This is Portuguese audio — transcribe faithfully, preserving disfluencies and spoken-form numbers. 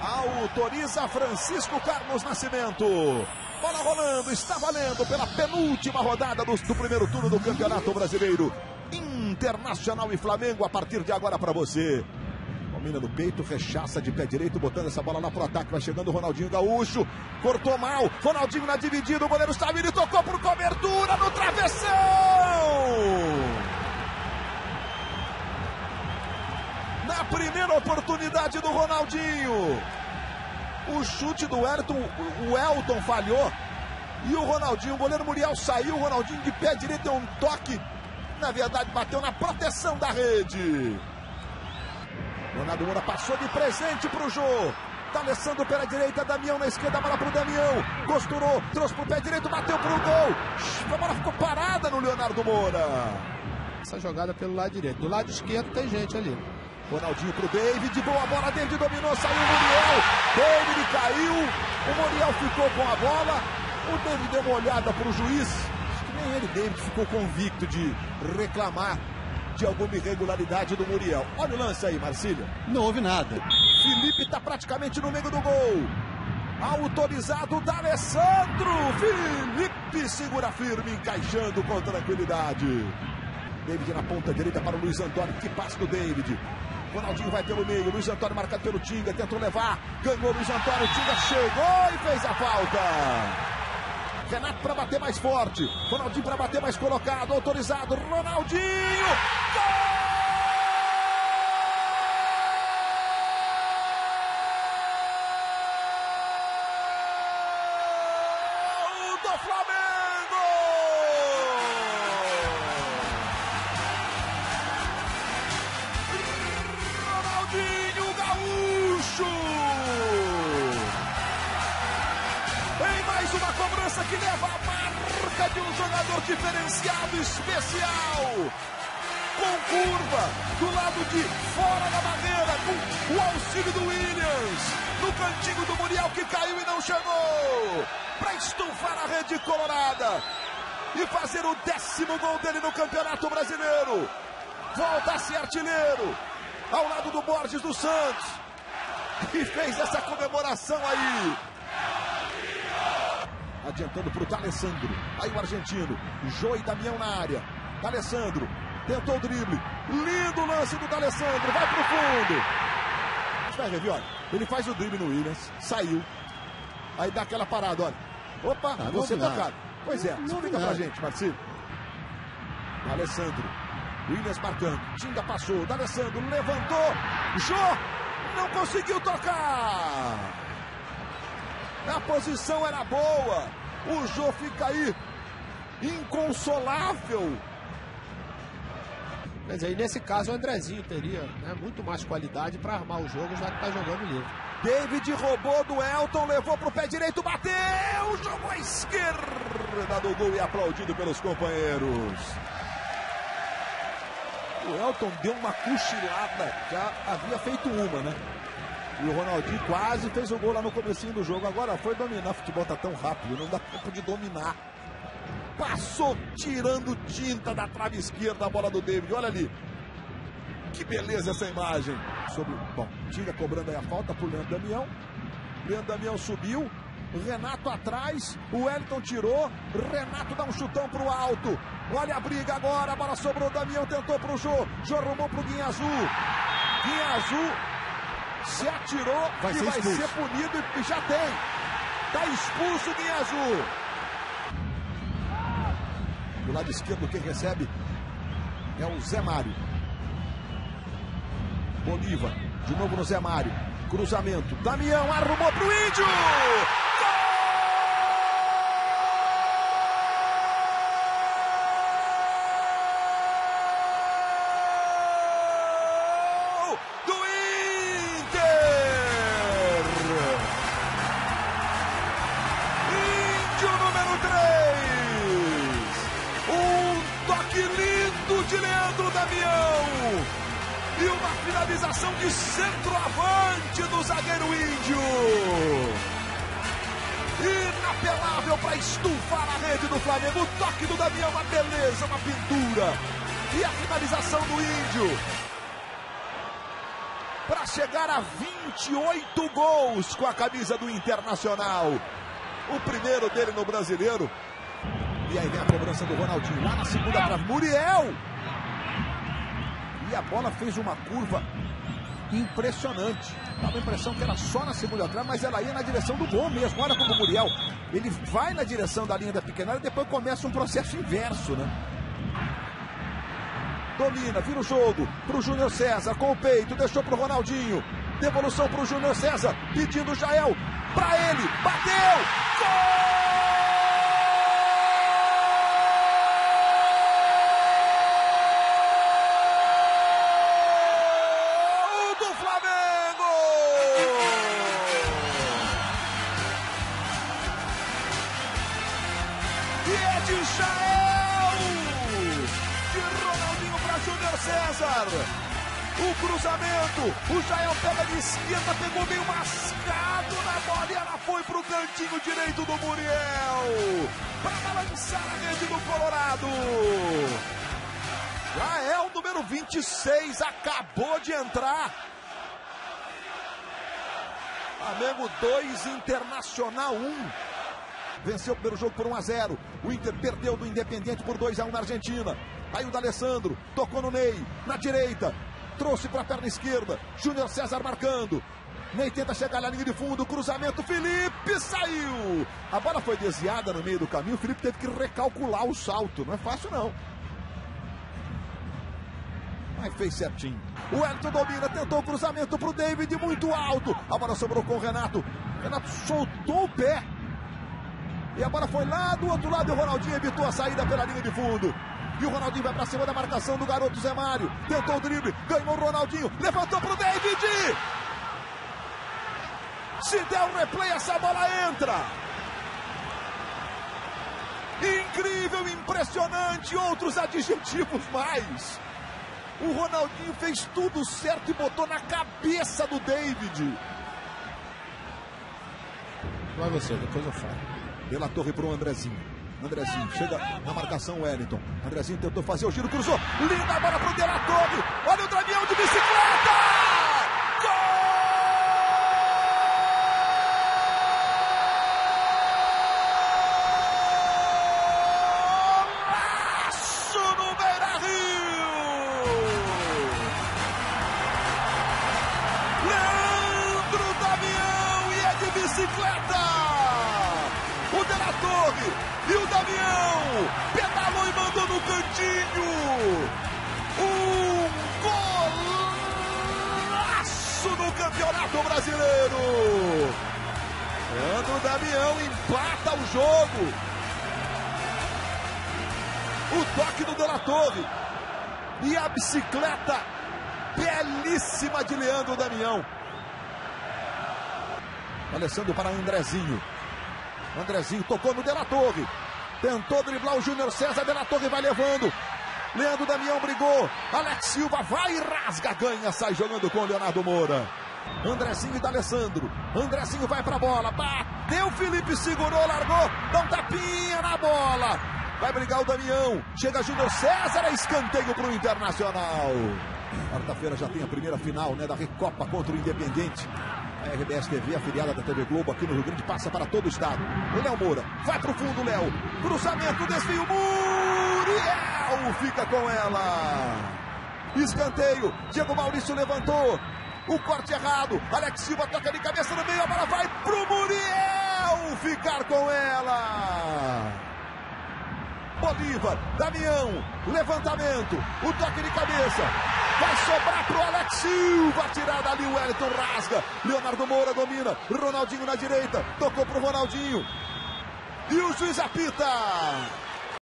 Autoriza Francisco Carlos Nascimento. Bola rolando, está valendo pela penúltima rodada do, do primeiro turno do Campeonato Brasileiro. Internacional e Flamengo a partir de agora para você. Domina no peito, rechaça de pé direito, botando essa bola lá pro ataque. Vai chegando o Ronaldinho Gaúcho. Cortou mal. Ronaldinho na dividida. O goleiro está vindo e tocou por cobertura no travessão. Na primeira oportunidade do Ronaldinho. O chute do Elton, o Elton falhou. E o Ronaldinho, o goleiro Muriel saiu. O Ronaldinho de pé direito deu um toque. Na verdade, bateu na proteção da rede. Leonardo Moura passou de presente pro Jô. D'Alessandro pela direita, Damião na esquerda, bola pro Damião. Costurou, trouxe pro pé direito, bateu pro gol. A bola ficou parada no Leonardo Moura. Essa jogada pelo lado direito. Do lado esquerdo tem gente ali. Ronaldinho pro David, boa bola, David dominou, saiu o Muriel. David caiu, o Muriel ficou com a bola. O David deu uma olhada pro juiz. Acho que nem ele, David, ficou convicto de reclamar de alguma irregularidade do Muriel. Olha o lance aí, Marcílio. Não houve nada. Felipe está praticamente no meio do gol. Autorizado D'Alessandro. Felipe segura firme, encaixando com tranquilidade. David na ponta direita para o Luiz Antônio. Que passe do David. Ronaldinho vai pelo meio. Luiz Antônio marcado pelo Tinga. Tentou levar. Ganhou o Luiz Antônio. Tinga chegou e fez a falta. Renato para bater mais forte. Ronaldinho para bater mais colocado. Autorizado. Ronaldinho. Gol! Do Flamengo! Ronaldinho Gaúcho! Em mais uma cobrança que leva a marca de um jogador diferenciado, especial. Com curva, do lado de fora da barreira, com o auxílio do Williams. No cantinho do Muriel que caiu e não chegou. Para estufar a rede colorada. E fazer o décimo gol dele no Campeonato Brasileiro. Volta a ser artilheiro. Ao lado do Borges do Santos. E fez essa comemoração aí. Adiantando para o D'Alessandro. Aí o argentino. Jô e Damião na área. D'Alessandro. Tentou o drible. Lindo lance do D'Alessandro. Vai pro fundo. Vai rever, olha. Ele faz o drible no Williams. Saiu. Aí dá aquela parada, olha. Opa, ah, você tocado. Pois é, explica pra gente, Marcílio. D'Alessandro. Williams marcando. Tinga passou. D'Alessandro levantou. Jô não conseguiu tocar. A posição era boa. O Jô fica aí inconsolável. Mas aí nesse caso o Andrezinho teria, né, muito mais qualidade para armar o jogo, já que está jogando livre. David roubou do Elton, levou para o pé direito, bateu, jogou à esquerda do gol e aplaudido pelos companheiros. O Elton deu uma cochilada, já havia feito uma, né? E o Ronaldinho quase fez o gol lá no comecinho do jogo. Agora foi dominar, o futebol tá tão rápido, não dá tempo de dominar. Passou tirando tinta da trave esquerda a bola do David, olha ali. Que beleza essa imagem. Sobre, bom, Tinga cobrando aí a falta pro Leandro Damião. Leandro Damião subiu. Renato atrás. O Wellington tirou. Renato dá um chutão pro alto. Olha a briga agora. A bola sobrou. Damião tentou pro Jô. Jô arrumou pro Guinha Azul. Guinha Azul se atirou vai e ser vai expulso. ser punido. E já tem. Tá expulso o Guinha Azul. Do lado esquerdo quem recebe é o Zé Mário. Bolívar, de novo no Zé Mário. Cruzamento, Damião arrumou pro Índio! Gol do Inter! Índio número três! Um toque lindo de Leandro Damião! E uma finalização de centroavante do zagueiro Índio. Inapelável para estufar a rede do Flamengo. O toque do Damião, uma beleza, uma pintura. E a finalização do Índio. para chegar a vinte e oito gols com a camisa do Internacional. O primeiro dele no Brasileiro. E aí vem a cobrança do Ronaldinho, lá na segunda trave, Muriel! E a bola fez uma curva impressionante. Dava a impressão que era só na segunda trave, mas ela ia na direção do gol mesmo. Olha como o Muriel, ele vai na direção da linha da pequena área e depois começa um processo inverso, né? Domina, vira o jogo pro Júnior César com o peito, deixou pro Ronaldinho. Devolução pro Júnior César, pedindo o Jael pra ele, bateu! Gol! De Jael, de Ronaldinho para Júnior César, o cruzamento, o Jael pega de esquerda, pegou meio mascado na bola e ela foi para o cantinho direito do Muriel, para balançar a rede do Colorado. Jael, número vinte e seis, acabou de entrar. Flamengo dois, Internacional um. Venceu o primeiro jogo por um a zero. O Inter perdeu do Independiente por dois a um na Argentina. Aí o D'Alessandro tocou no Ney, na direita, trouxe para a perna esquerda. Júnior César marcando. Ney tenta chegar na linha de fundo, cruzamento, Felipe saiu. A bola foi desviada no meio do caminho, o Felipe teve que recalcular o salto. Não é fácil não. Mas fez certinho. O Elton domina, tentou o cruzamento para o David, muito alto. A bola sobrou com o Renato. Renato soltou o pé. E a bola foi lá do outro lado e o Ronaldinho evitou a saída pela linha de fundo. E o Ronaldinho vai pra cima da marcação do garoto Zé Mário. Tentou o drible, ganhou o Ronaldinho, levantou pro David. Se der um replay, essa bola entra. Incrível, impressionante, outros adjetivos mais. O Ronaldinho fez tudo certo e botou na cabeça do David. Vai você, depois eu falo. Pela torre para o Andrezinho. Andrezinho chega na marcação, Wellington. Andrezinho tentou fazer o giro, cruzou. Linda bola para o De La Torre. Olha o Damião de bicicleta! Golaço no Beira-Rio! Leandro Damião e é de bicicleta! O De La Torre e o Damião pedalou e mandou no cantinho. Um golaço no Campeonato Brasileiro. Leandro Damião empata o jogo. O toque do De La Torre e a bicicleta belíssima de Leandro Damião. Alessandro para Andrezinho. Andrezinho tocou no De La Torre. Tentou driblar o Júnior César. De La Torre vai levando. Leandro Damião brigou. Alex Silva vai e rasga, ganha. Sai jogando com o Leonardo Moura. Andrezinho e D'Alessandro. Andrezinho vai pra bola. Bateu, Felipe segurou, largou. Dá um tapinha na bola. Vai brigar o Damião. Chega Júnior César. É escanteio pro Internacional. Quarta-feira já tem a primeira final, né, da Recopa contra o Independiente. A R B S T V, afiliada da T V Globo aqui no Rio Grande, passa para todo o estado. O Léo Moura vai pro fundo, Léo. Cruzamento, desvio, Muriel fica com ela. Escanteio, Diego Maurício levantou. O corte errado, Alex Silva toca de cabeça no meio, a bola vai pro Muriel ficar com ela. Bolívar, Damião, levantamento, o toque de cabeça. Vai sobrar pro Alex Silva, tirada ali, o Wellington rasga. Leonardo Moura domina, Ronaldinho na direita, tocou pro Ronaldinho. E o juiz apita.